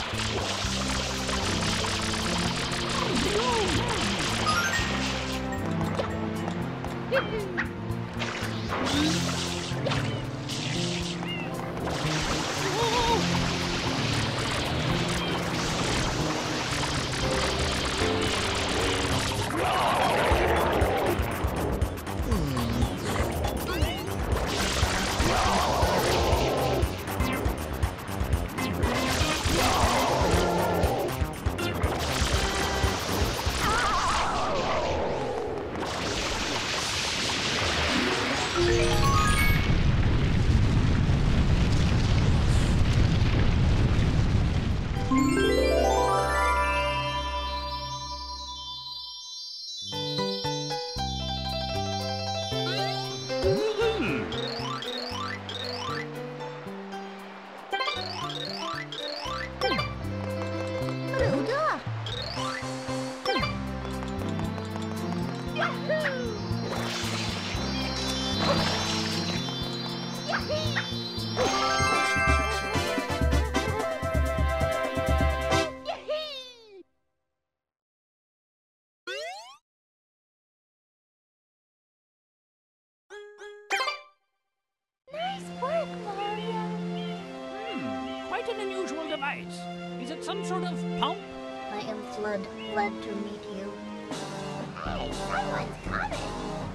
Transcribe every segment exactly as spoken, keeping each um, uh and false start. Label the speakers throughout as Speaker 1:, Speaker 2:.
Speaker 1: Is it some sort of pump?
Speaker 2: I am Flood, glad to meet you. Hey, someone's coming!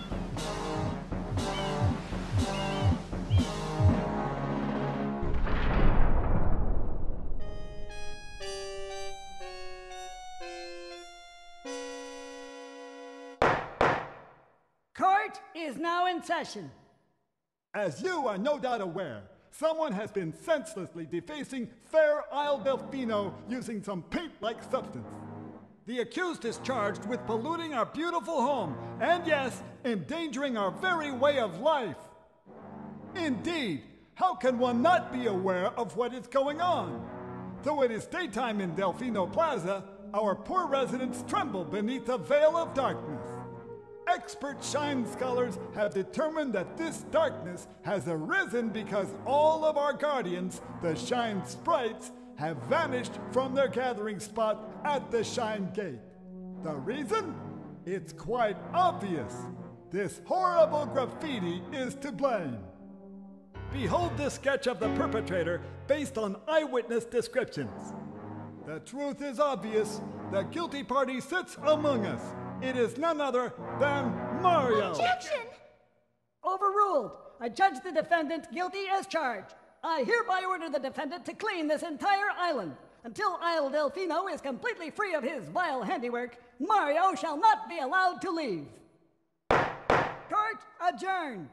Speaker 3: Court is now in session.
Speaker 4: As you are no doubt aware, someone has been senselessly defacing fair Isle Delfino using some paint-like substance. The accused is charged with polluting our beautiful home, and yes, endangering our very way of life. Indeed, how can one not be aware of what is going on? Though it is daytime in Delfino Plaza, our poor residents tremble beneath a veil of darkness. Expert Shine scholars have determined that this darkness has arisen because all of our guardians, the Shine Sprites, have vanished from their gathering spot at the Shine Gate. The reason? It's quite obvious. This horrible graffiti is to blame. Behold this sketch of the perpetrator based on eyewitness descriptions. The truth is obvious. The guilty party sits among us. It is none other than Mario.
Speaker 2: Objection!
Speaker 3: Overruled. I judge the defendant guilty as charged. I hereby order the defendant to clean this entire island. Until Isle Delfino is completely free of his vile handiwork, Mario shall not be allowed to leave. Court adjourned.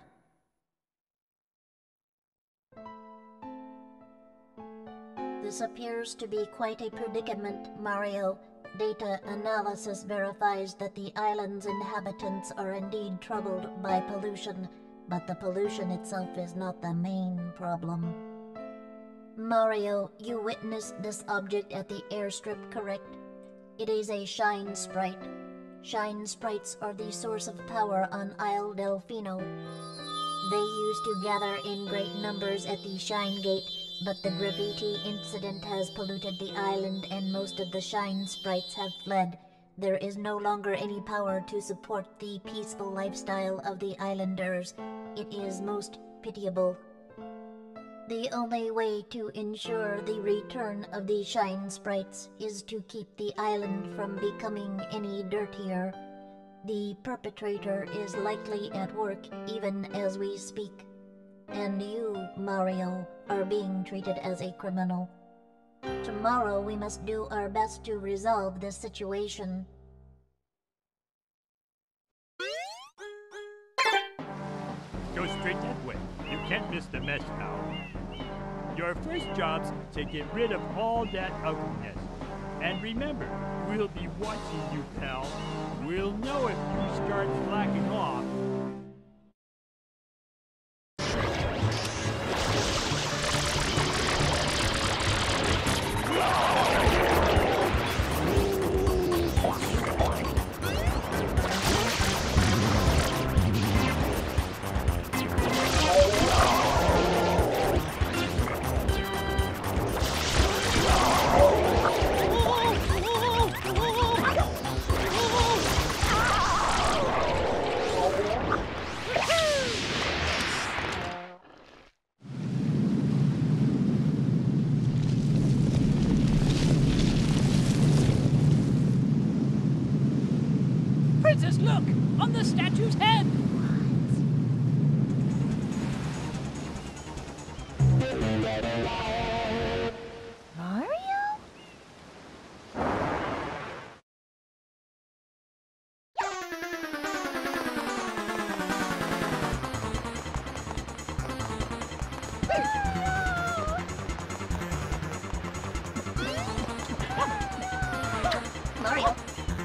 Speaker 2: This appears to be quite a predicament, Mario. Data analysis verifies that the island's inhabitants are indeed troubled by pollution, but the pollution itself is not the main problem. Mario, you witnessed this object at the airstrip, correct? It is a Shine Sprite. Shine Sprites are the source of power on Isle Delfino. They used to gather in great numbers at the Shine Gate, but the graffiti incident has polluted the island and most of the Shine Sprites have fled. There is no longer any power to support the peaceful lifestyle of the islanders. It is most pitiable. The only way to ensure the return of the Shine Sprites is to keep the island from becoming any dirtier. The perpetrator is likely at work even as we speak. And you, Mario, are being treated as a criminal. Tomorrow we must do our best to resolve this situation.
Speaker 5: Go straight that way. You can't miss the mess now. Your first job's to get rid of all that ugliness. And remember, we'll be watching you, pal. We'll know if you start slacking off.
Speaker 2: Oh!
Speaker 1: Princess, look! On the statue's head!
Speaker 6: Mario?
Speaker 2: Mario.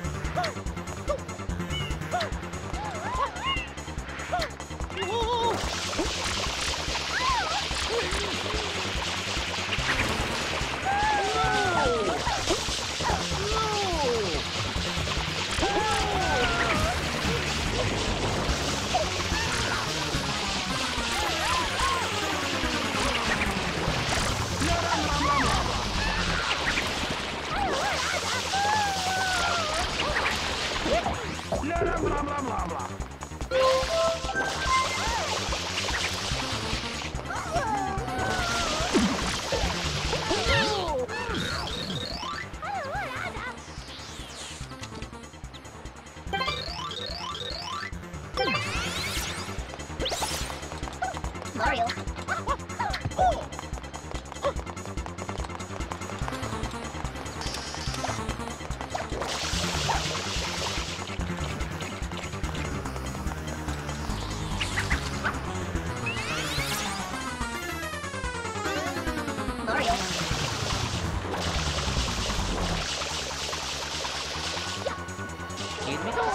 Speaker 2: Mario. Mario.
Speaker 6: Here we go.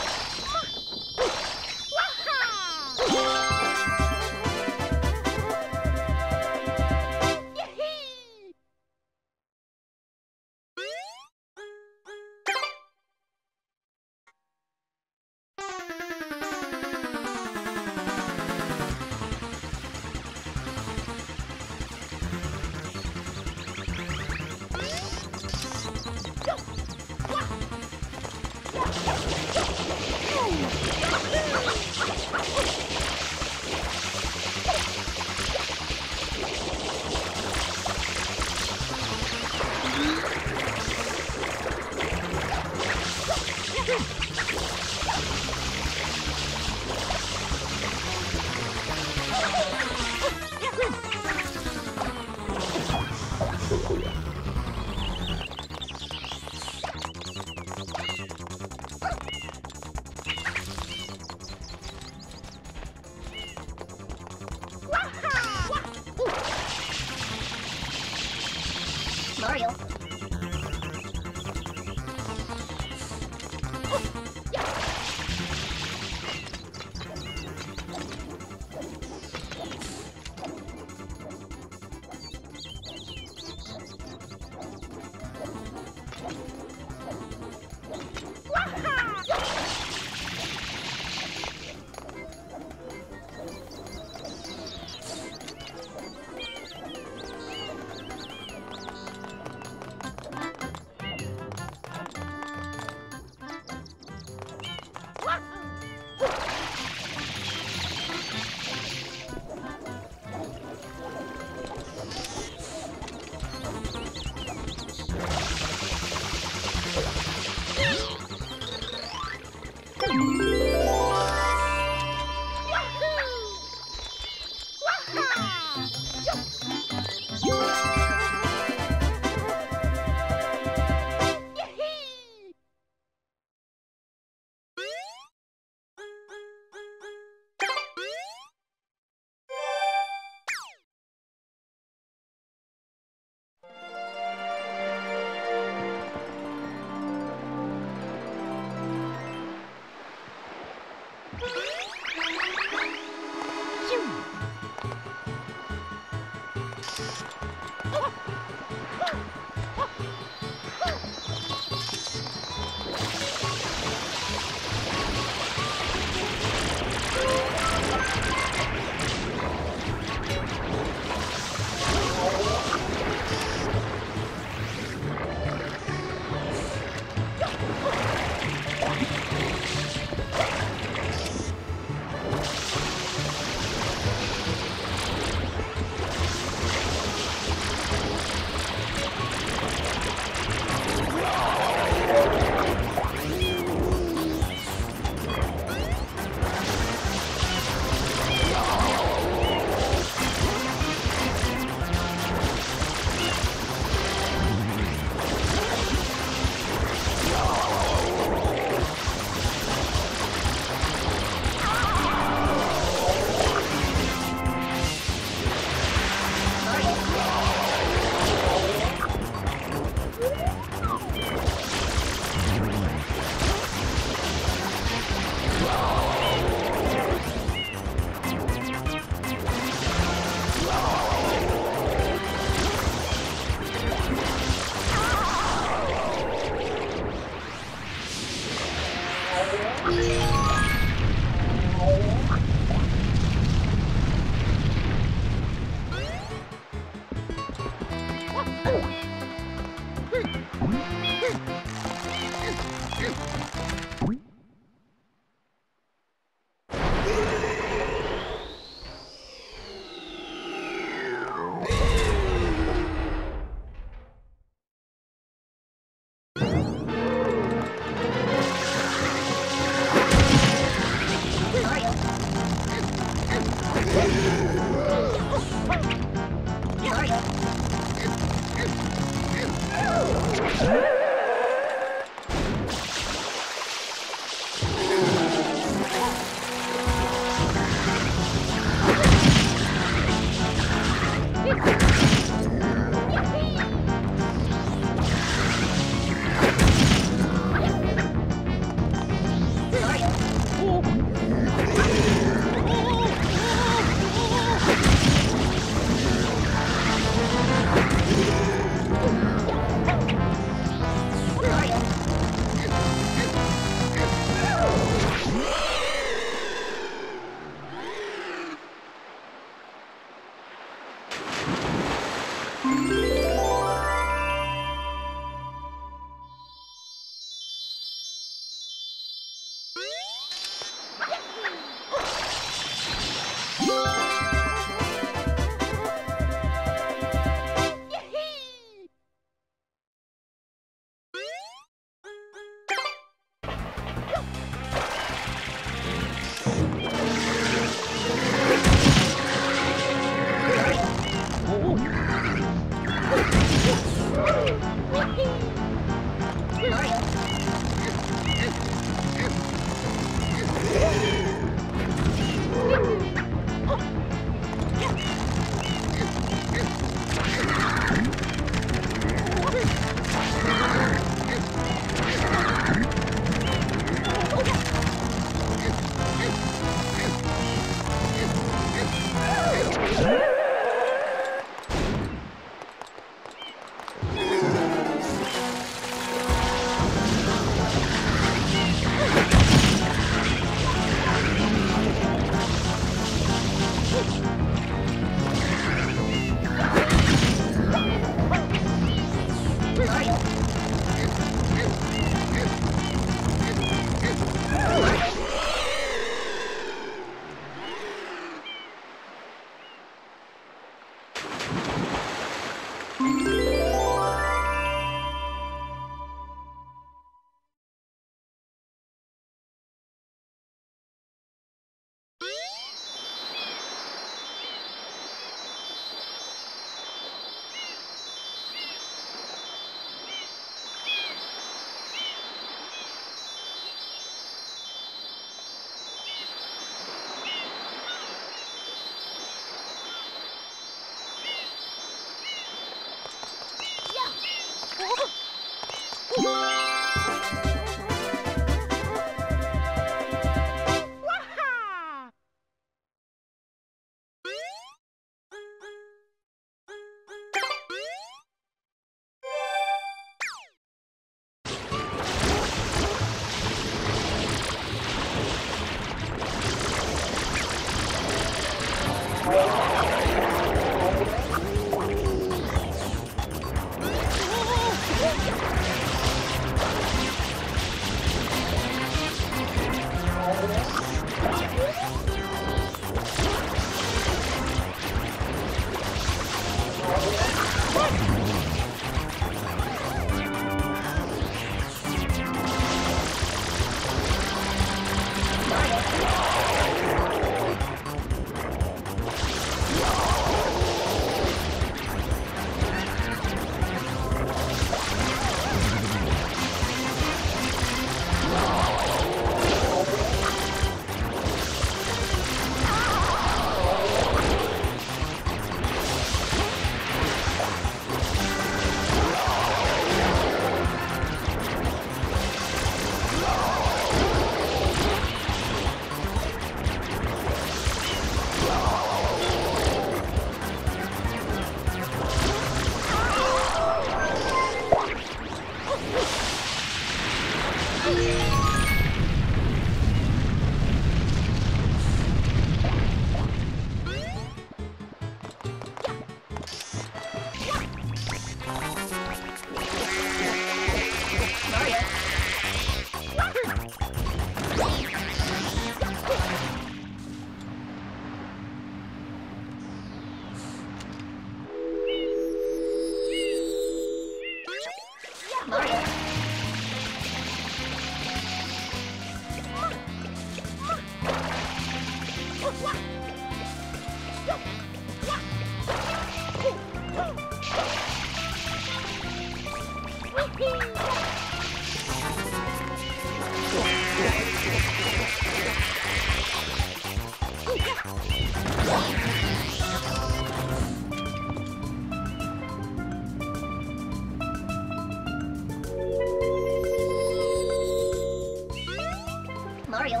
Speaker 2: Mario.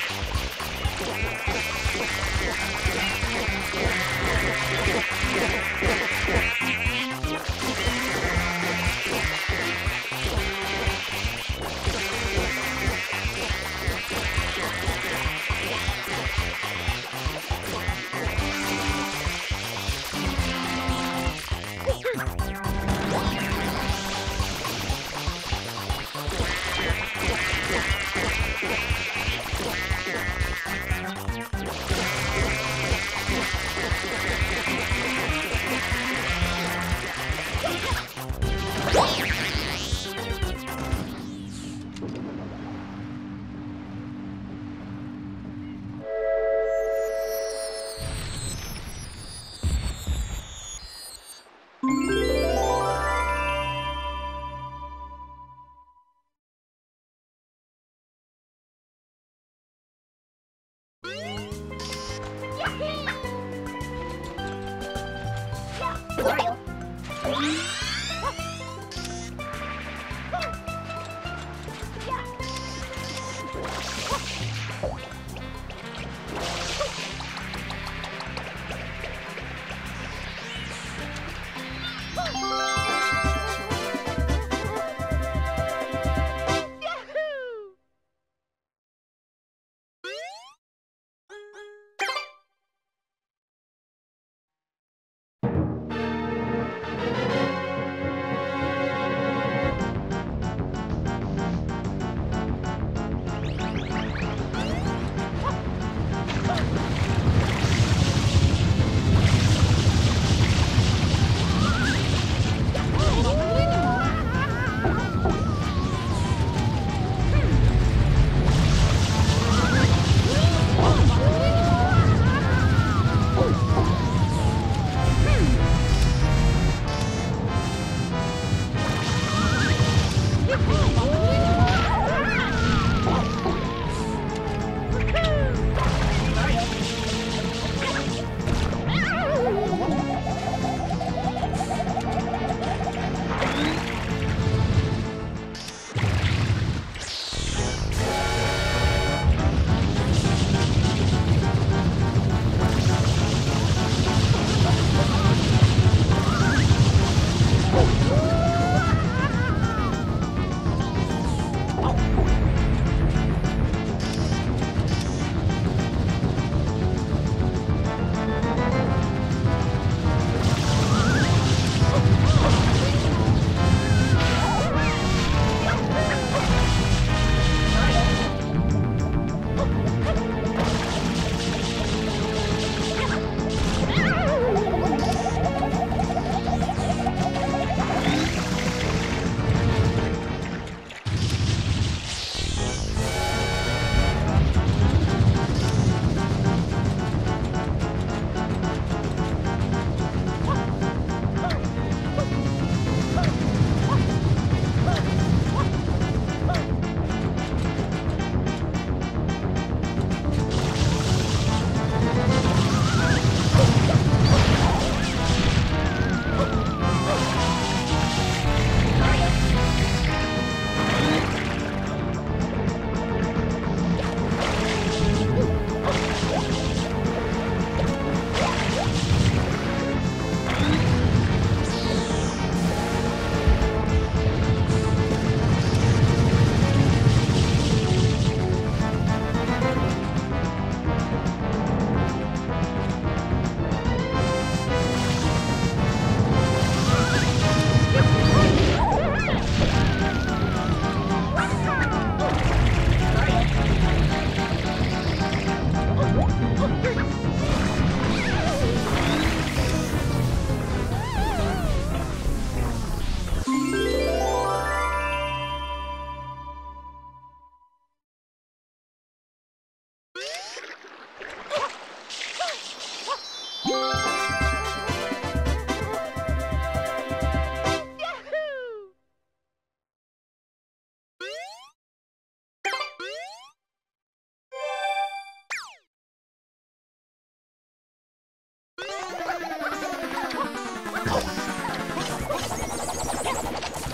Speaker 6: Yeah.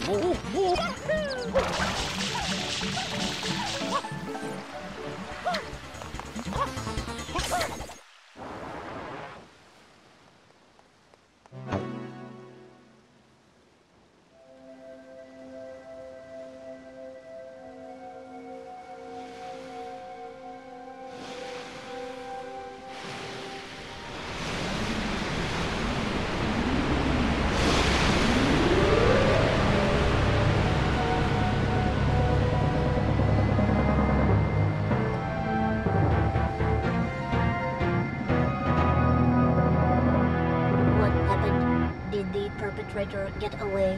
Speaker 2: What happened? Did the perpetrator get away?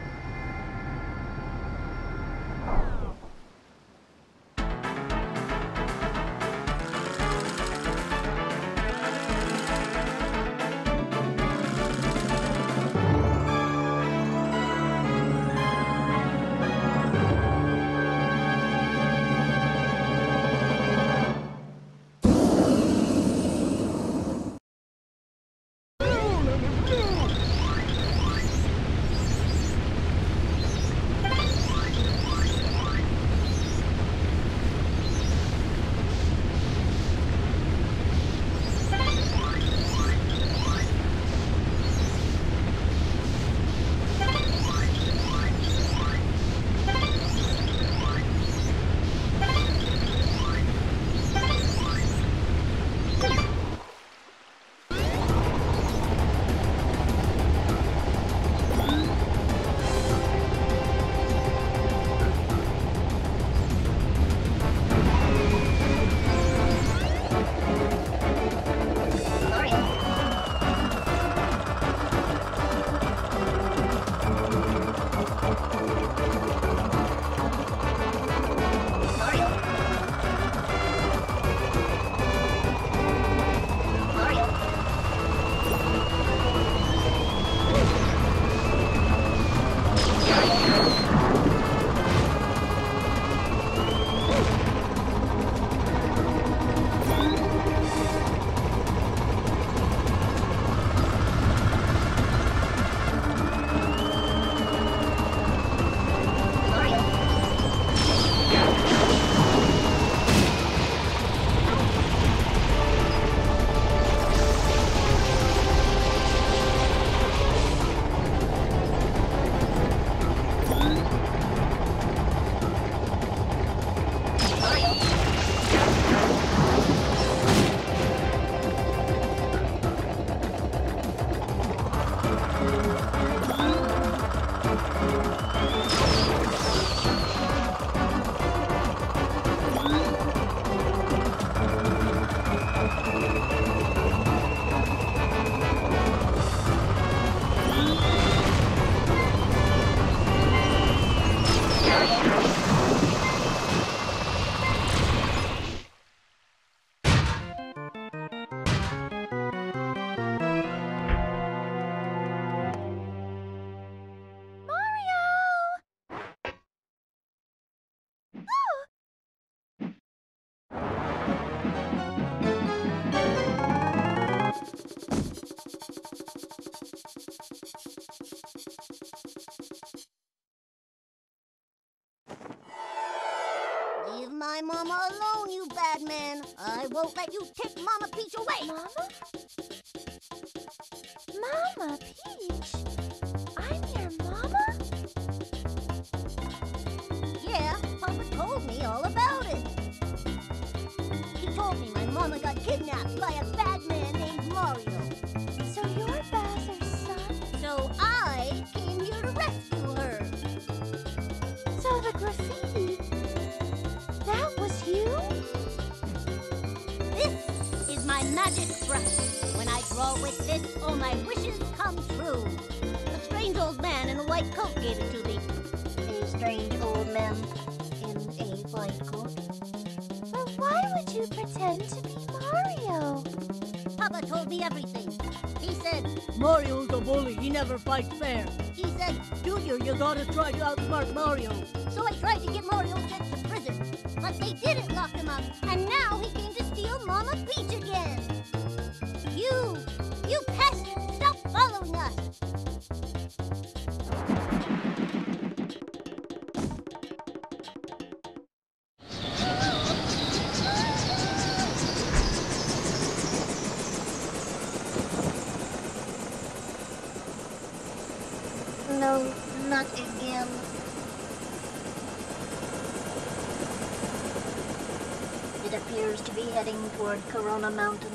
Speaker 7: Leave my mama alone, you bad man. I won't let you take Mama Peach away.
Speaker 6: Mama? Mama Peach? I'm your mama?
Speaker 7: Yeah, Papa told me all about it. He told me my mama got kidnapped by a bad man named Mario.
Speaker 6: So you're Bowser's son?
Speaker 7: So I came here to rescue her.
Speaker 6: So the graffiti, that was you?
Speaker 7: This is my magic brush. When I draw with this, all my wishes come true. A strange old man in a white coat gave it to me.
Speaker 2: A strange old man in a white coat.
Speaker 6: But why would you pretend to be Mario?
Speaker 7: Papa told me everything. He said,
Speaker 8: Mario's a bully. He never fights fair.
Speaker 7: he said,
Speaker 8: Junior, you gotta try to outsmart Mario.
Speaker 7: so I tried to get Mario sent to prison. But they didn't lock him up, and now he came to steal Mama Peach again. You, you pest, stop following us.
Speaker 2: Not again. It appears to be heading toward Corona Mountain.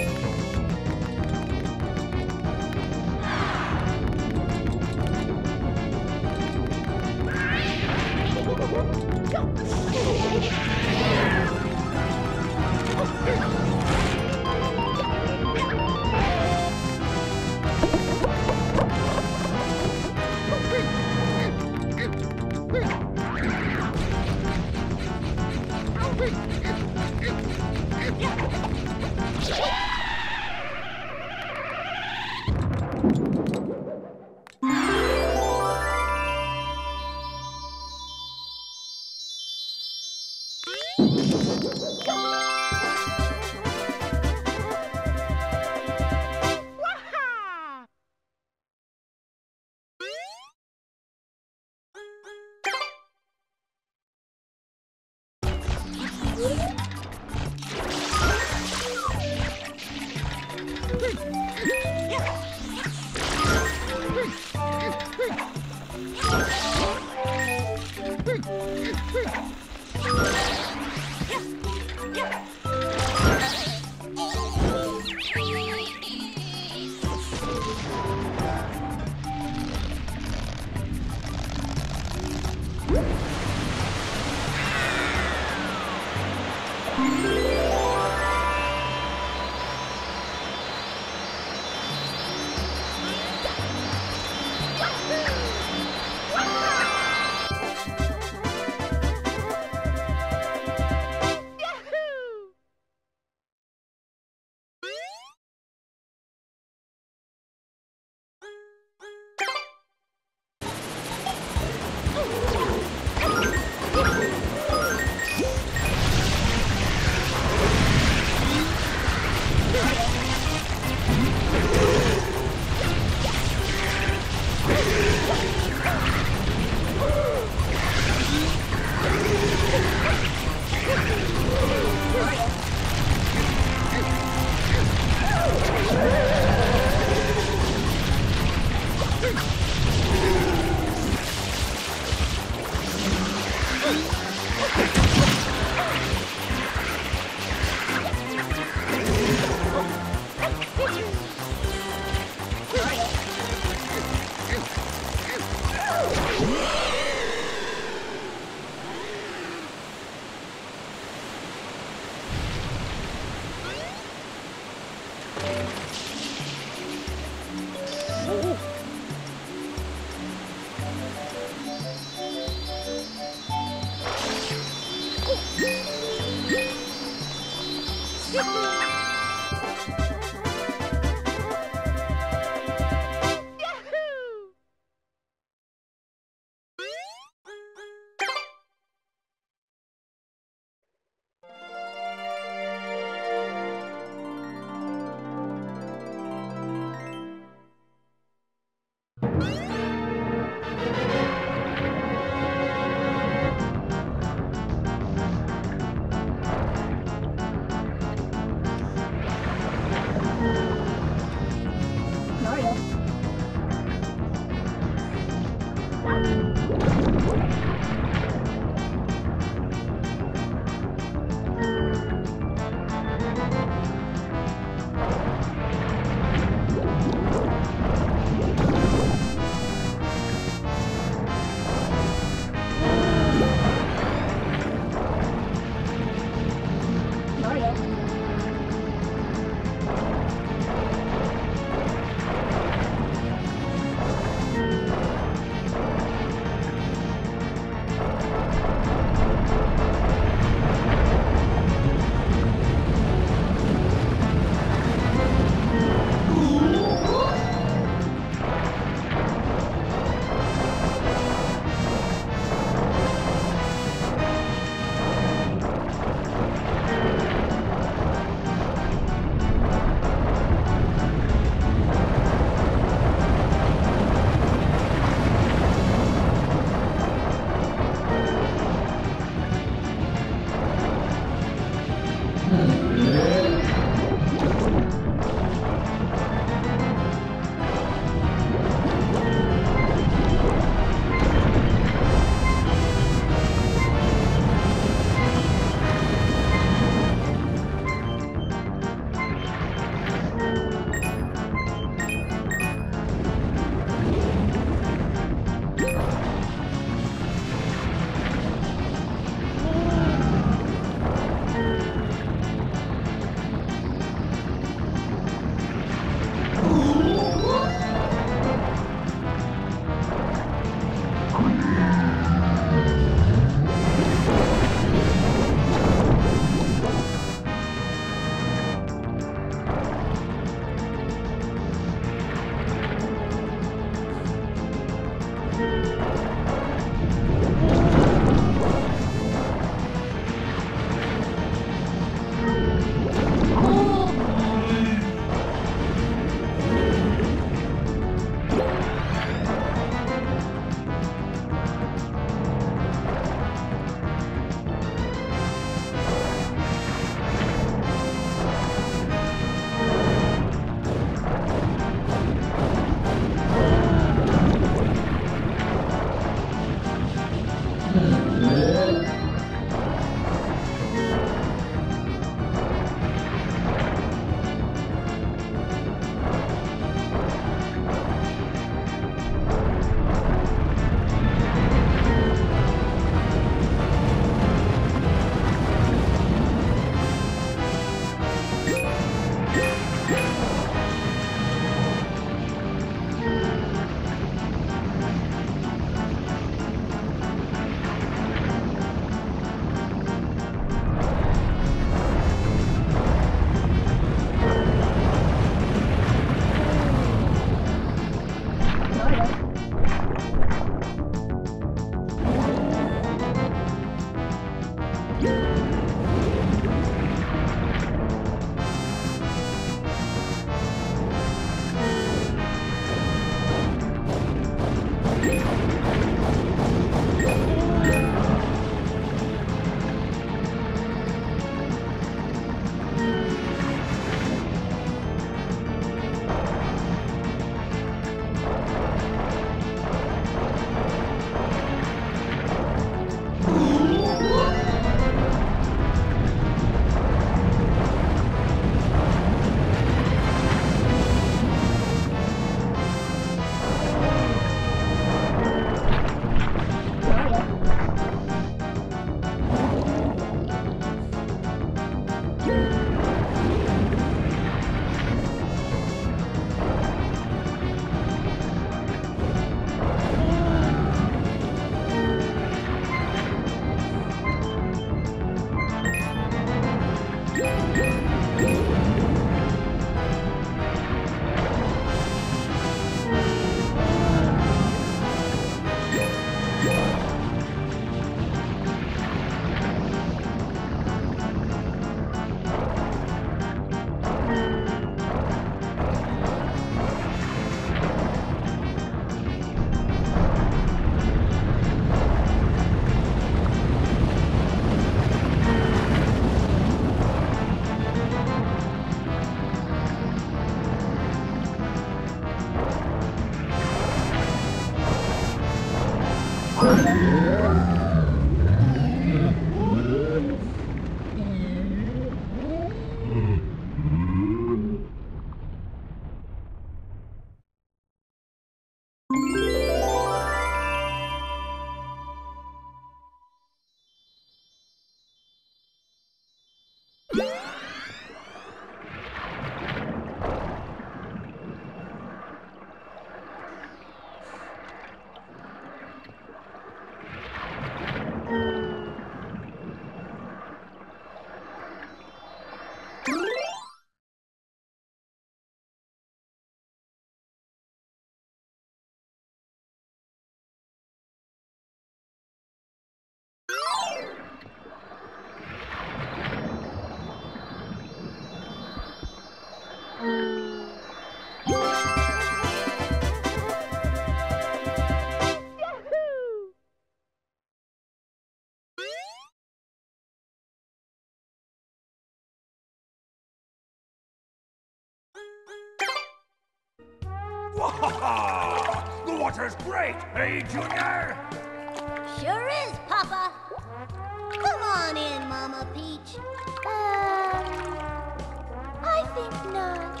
Speaker 9: The water's great, hey, Junior?
Speaker 7: Sure is, Papa. Come on in, Mama Peach.
Speaker 6: Um, I think not.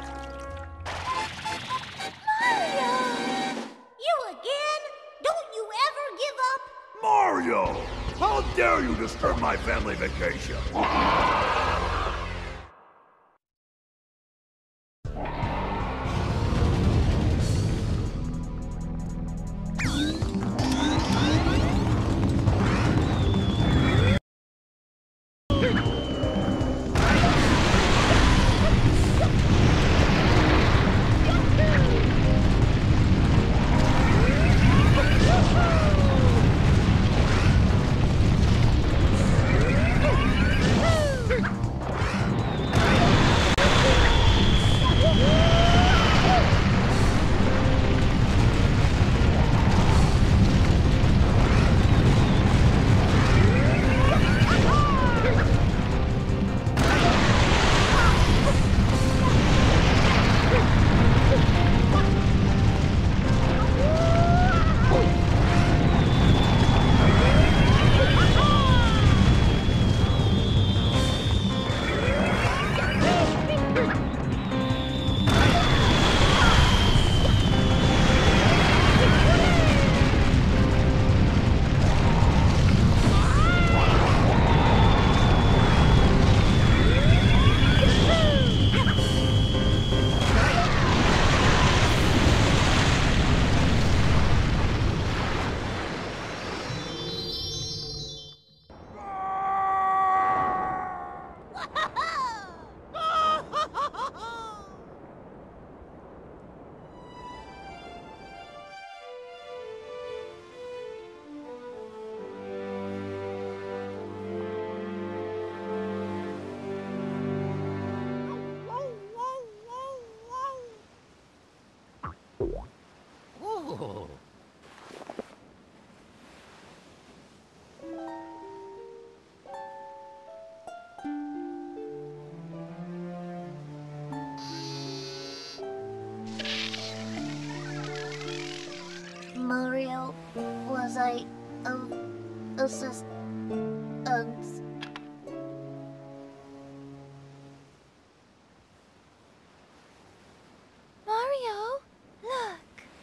Speaker 6: Mario!
Speaker 7: You again? Don't you ever give up?
Speaker 9: Mario! How dare you disturb my family vacation?
Speaker 2: Mario, was I of assist uh,
Speaker 6: Mario, look.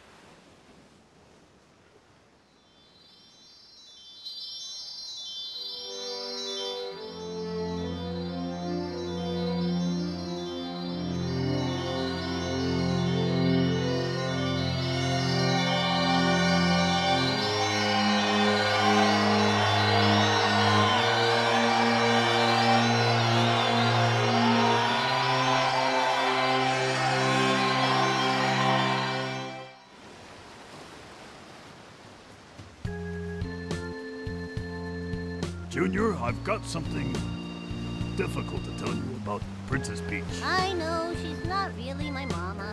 Speaker 9: Junior, I've got something difficult to tell you about Princess Peach.
Speaker 7: I know, she's not really my mama.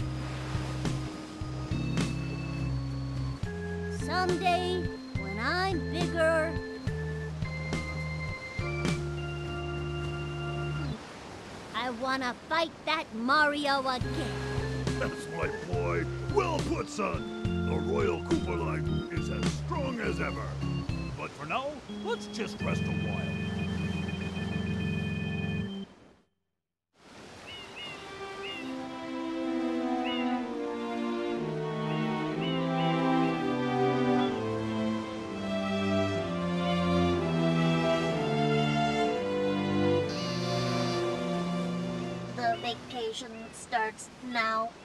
Speaker 7: Someday, when I'm bigger, I wanna fight that Mario again.
Speaker 9: That's my boy. Well put. But son, the Royal Koopa line is as strong as ever. But for now, let's just rest a while.
Speaker 2: The vacation starts now.